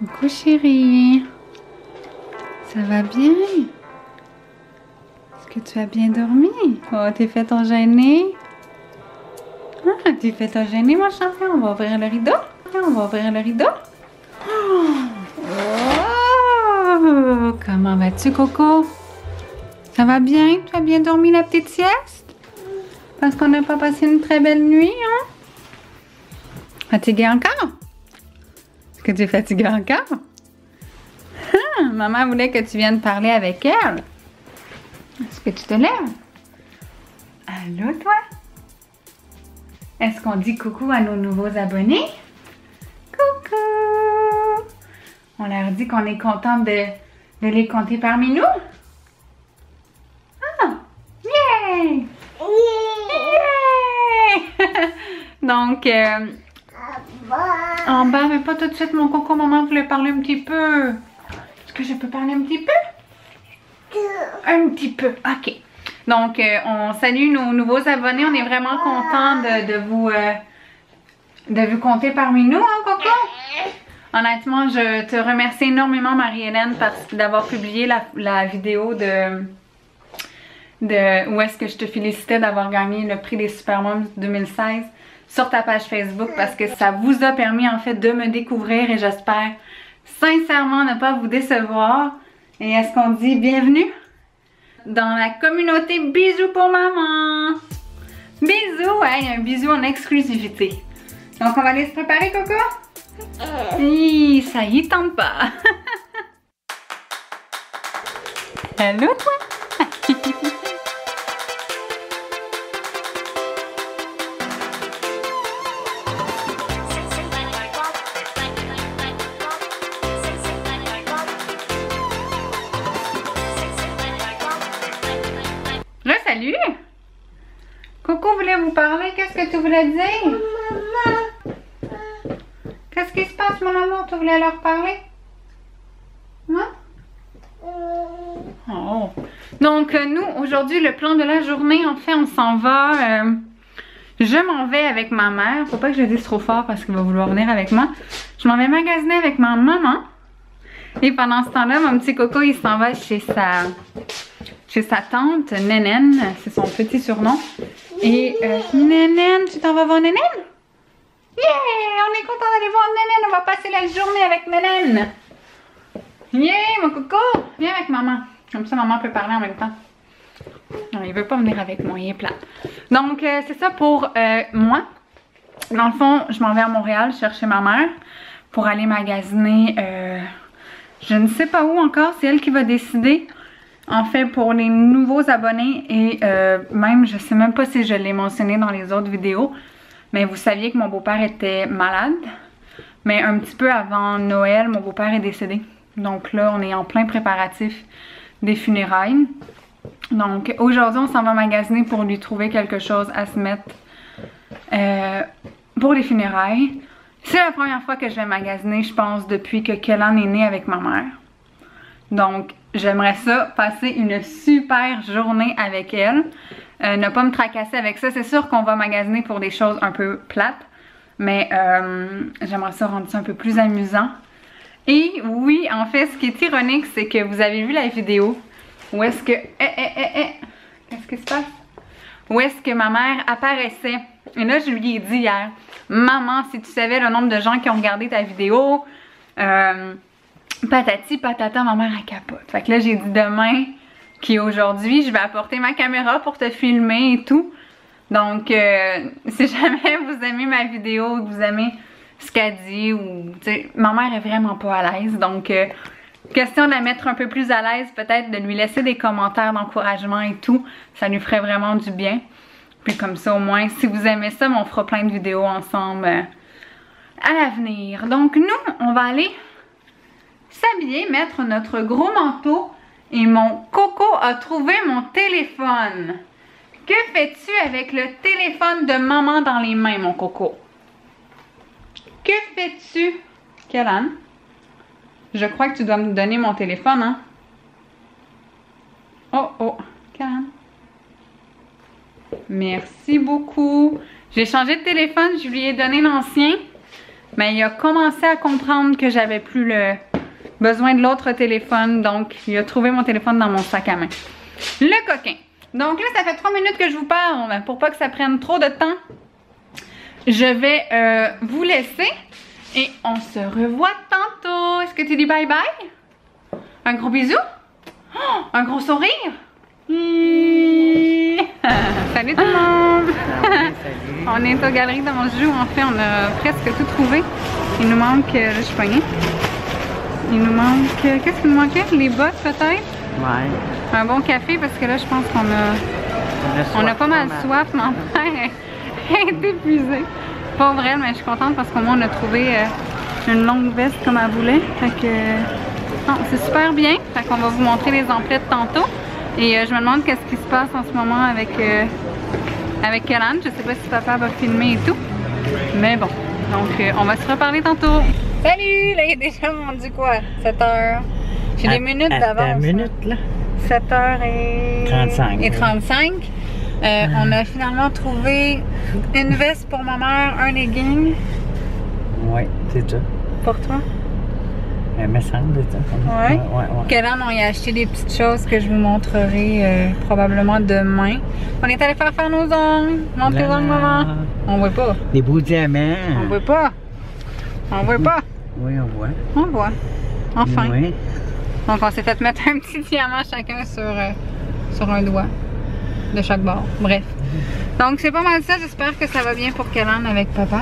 Coucou chérie, ça va bien? Est-ce que tu as bien dormi? Oh, t'es fait ton gêné? Ah, t'es fait ton gêné mon champion, on va ouvrir le rideau? On va ouvrir le rideau? Oh, comment vas-tu Coco? Ça va bien? Tu as bien dormi la petite sieste? Parce qu'on n'a pas passé une très belle nuit, hein? Fatigué encore? Est-ce que tu es fatigué encore? Ah, maman voulait que tu viennes parler avec elle. Est-ce que tu te lèves? Allô, toi? Est-ce qu'on dit coucou à nos nouveaux abonnés? Coucou! On leur dit qu'on est content de les compter parmi nous? Ah! Yay! Yay! Donc, en bas, mais pas tout de suite, mon coco. Maman voulait parler un petit peu. Est-ce que je peux parler un petit peu? Un petit peu, ok. Donc, on salue nos nouveaux abonnés. On est vraiment contents de vous compter parmi nous, hein, Coco? Honnêtement, je te remercie énormément, Marie-Hélène, d'avoir publié la vidéo où est-ce que je te félicitais d'avoir gagné le prix des Supermoms 2016 sur ta page Facebook, parce que ça vous a permis en fait de me découvrir et j'espère sincèrement ne pas vous décevoir. Et est-ce qu'on dit bienvenue dans la communauté Bisous pour maman? Bisous, hey, un bisou en exclusivité. Donc on va aller se préparer, Coco? Oui, ça y tente pas. Allô, toi? Salut! Coco voulait vous parler. Qu'est-ce que tu voulais dire? Maman! Qu'est-ce qui se passe, mon amour? Tu voulais leur parler? Non? Oh! Donc, nous, aujourd'hui, le plan de la journée, en fait, on s'en va. Je m'en vais avec ma mère. Faut pas que je le dise trop fort parce qu'il va vouloir venir avec moi. Je m'en vais magasiner avec ma maman. Et pendant ce temps-là, mon petit Coco, il s'en va chez sa tante, Nénène, c'est son petit surnom. Et Nénène, tu t'en vas voir Nénène? Yeah! On est content d'aller voir Nénène, on va passer la journée avec Nénène. Yeah, mon Coco! Viens avec maman. Comme ça, maman peut parler en même temps. Non, il veut pas venir avec moi, il est plat. Donc, c'est ça pour moi. Dans le fond, je m'en vais à Montréal chercher ma mère pour aller magasiner. Je ne sais pas où encore, c'est elle qui va décider. En fait, pour les nouveaux abonnés et même, je sais même pas si je l'ai mentionné dans les autres vidéos, mais vous saviez que mon beau-père était malade. Mais un petit peu avant Noël, mon beau-père est décédé. Donc là, on est en plein préparatif des funérailles. Donc aujourd'hui, on s'en va magasiner pour lui trouver quelque chose à se mettre pour les funérailles. C'est la première fois que je vais magasiner, je pense, depuis que Kellan est né avec ma mère. Donc, j'aimerais ça, passer une super journée avec elle. Ne pas me tracasser avec ça. C'est sûr qu'on va magasiner pour des choses un peu plates. Mais j'aimerais ça rendre ça un peu plus amusant. Et oui, en fait, ce qui est ironique, c'est que vous avez vu la vidéo où est-ce que... Qu'est-ce qui se passe? Où est-ce que ma mère apparaissait. Et là, je lui ai dit hier, maman, si tu savais le nombre de gens qui ont regardé ta vidéo... patati patata, ma mère elle capote. Fait que là j'ai dit demain, qui est aujourd'hui, je vais apporter ma caméra pour te filmer et tout. Donc si jamais vous aimez ma vidéo, que vous aimez ce qu'elle dit, ou ma mère est vraiment pas à l'aise. Donc question de la mettre un peu plus à l'aise, peut-être de lui laisser des commentaires d'encouragement et tout. Ça lui ferait vraiment du bien. Puis comme ça au moins, si vous aimez ça, on fera plein de vidéos ensemble à l'avenir. Donc nous, on va aller s'habiller, mettre notre gros manteau et mon Coco a trouvé mon téléphone. Que fais-tu avec le téléphone de maman dans les mains, mon Coco? Que fais-tu? Kellan? Je crois que tu dois me donner mon téléphone, hein? Oh, oh, Kellan. Merci beaucoup. J'ai changé de téléphone, je lui ai donné l'ancien. Mais il a commencé à comprendre que j'avais plus le besoin de l'autre téléphone. Donc, il a trouvé mon téléphone dans mon sac à main. Le coquin. Donc là, ça fait 3 minutes que je vous parle. Pour pas que ça prenne trop de temps, je vais vous laisser. Et on se revoit tantôt. Est-ce que tu dis bye bye? Un gros bisou? Oh, un gros sourire? Salut tout le monde! Salut. On est aux Galeries d'Anjou. En fait, on a presque tout trouvé. Il nous manque, là, je suis poignée. Il nous manque, qu'est-ce qu'il nous manquait? Les bottes peut-être? Ouais. Un bon café parce que là, je pense qu'on a pas mal soif. Ma mère est épuisée. Pas vrai, mais je suis contente parce qu'au moins on a trouvé une longue veste comme elle voulait. Fait que non, c'est super bien. Fait qu'on va vous montrer les emplettes tantôt. Et je me demande qu'est-ce qui se passe en ce moment avec Kellan. Je sais pas si papa va filmer et tout. Mais bon, donc on va se reparler tantôt. Salut! Là, il est déjà rendu quoi? 7h. J'ai des minutes d'avance. 7 minutes là? 7h35. Et 35. On a finalement trouvé une veste pour ma mère, un legging. Oui, c'est ça. Pour toi? Elle me semble, c'est ça. Ouais. Ouais. Kellan, on y a acheté des petites choses que je vous montrerai probablement demain. On est allé faire nos ongles. Montre tes ongles, maman. On voit pas. Des beaux diamants. On voit pas. On voit pas. Oui, on voit. On voit. Enfin. Oui. Donc on s'est fait mettre un petit diamant chacun sur un doigt de chaque bord. Bref. Donc c'est pas mal ça. J'espère que ça va bien pour Kellan avec papa.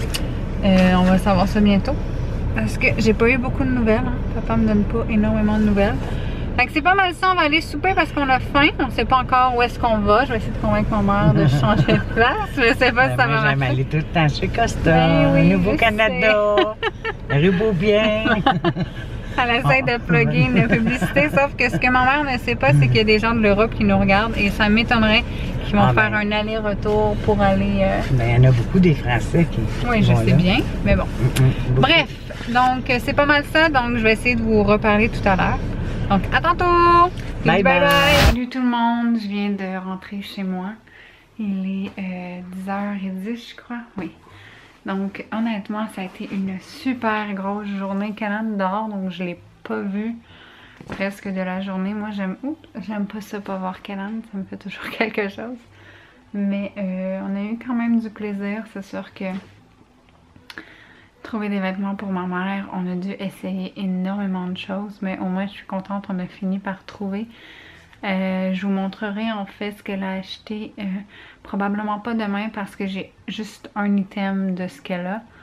On va savoir ça bientôt. Parce que j'ai pas eu beaucoup de nouvelles. Hein. Papa me donne pas énormément de nouvelles. Fait que c'est pas mal ça. On va aller souper parce qu'on a faim. On sait pas encore où est-ce qu'on va. Je vais essayer de convaincre ma mère de changer de place. Je sais pas si ça va marcher. J'aime aller tout le temps chez Costa, Ben oui, Nouveau-Canada, rue Beaubien. Elle essaie de plugger une publicité, sauf que ce que ma mère ne sait pas, c'est qu'il y a des gens de l'Europe qui nous regardent et ça m'étonnerait qu'ils vont faire un aller-retour pour aller... Mais il y en a beaucoup des Français qui Oui, je sais bien, mais bon. Bref, donc c'est pas mal ça, donc je vais essayer de vous reparler tout à l'heure. Donc à tantôt! Bye bye! Salut tout le monde, je viens de rentrer chez moi. Il est 10h10 je crois, oui. Donc honnêtement ça a été une super grosse journée. Kellan dort donc je l'ai pas vu presque de la journée. Moi j'aime pas ça pas voir Kellan, ça me fait toujours quelque chose. Mais on a eu quand même du plaisir. C'est sûr que trouver des vêtements pour ma mère, on a dû essayer énormément de choses, mais au moins je suis contente, on a fini par trouver. Je vous montrerai en fait ce qu'elle a acheté, probablement pas demain parce que j'ai juste un item de ce qu'elle a.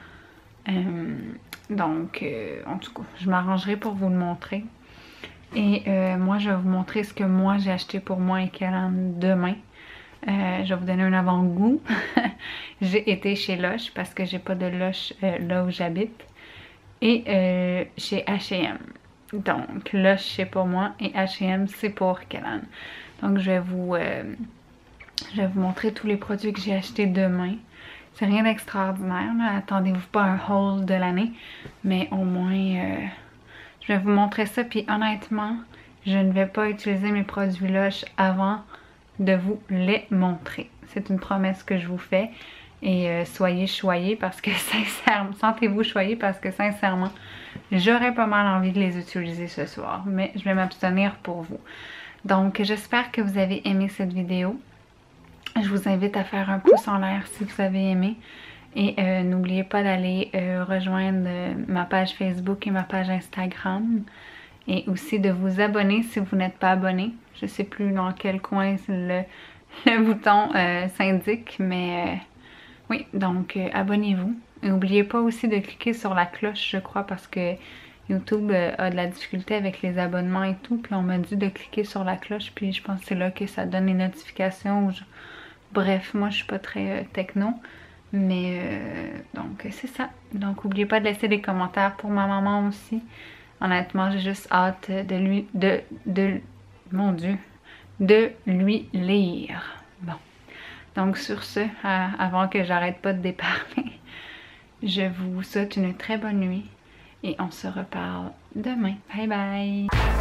Donc en tout cas, je m'arrangerai pour vous le montrer. Et moi je vais vous montrer ce que moi j'ai acheté pour moi et Kellan demain. Je vais vous donner un avant-goût. J'ai été chez Lush parce que j'ai pas de Lush là où j'habite. Et chez H&M. Donc Lush c'est pour moi et H&M c'est pour Kellan. Donc je vais vous montrer tous les produits que j'ai achetés demain. C'est rien d'extraordinaire. Attendez-vous pas un haul de l'année. Mais au moins je vais vous montrer ça. Puis honnêtement, je ne vais pas utiliser mes produits Lush avant de vous les montrer. C'est une promesse que je vous fais. Et soyez choyés parce que sincèrement, sentez-vous choyés parce que sincèrement, j'aurais pas mal envie de les utiliser ce soir. Mais je vais m'abstenir pour vous. Donc j'espère que vous avez aimé cette vidéo. Je vous invite à faire un pouce en l'air si vous avez aimé. Et n'oubliez pas d'aller rejoindre ma page Facebook et ma page Instagram. Et aussi de vous abonner si vous n'êtes pas abonné. Je sais plus dans quel coin le bouton s'indique, mais oui, donc abonnez-vous. Et n'oubliez pas aussi de cliquer sur la cloche, je crois, parce que YouTube a de la difficulté avec les abonnements et tout. Puis on m'a dit de cliquer sur la cloche, puis je pense que c'est là que ça donne les notifications. Bref, moi je suis pas très techno. Mais donc c'est ça. Donc n'oubliez pas de laisser des commentaires pour ma maman aussi. Honnêtement, j'ai juste hâte mon Dieu, de lui lire. Bon. Donc sur ce, avant que j'arrête pas de déparler, je vous souhaite une très bonne nuit et on se reparle demain. Bye bye!